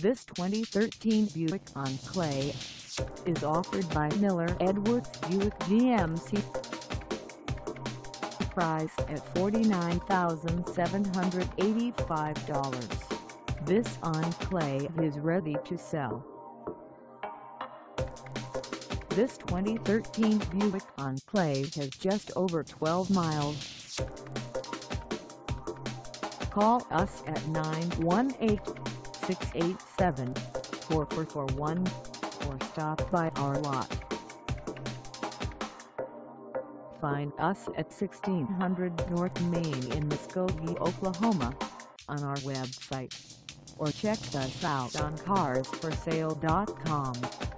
This 2013 Buick Enclave is offered by Miller-Edwards Buick GMC. Priced at $49,785, this Enclave is ready to sell. This 2013 Buick Enclave has just over 12 miles. Call us at 918-687-4441 or stop by our lot. Find us at 1600 North Main in Muskogee, Oklahoma, on our website, or check us out on carsforsale.com.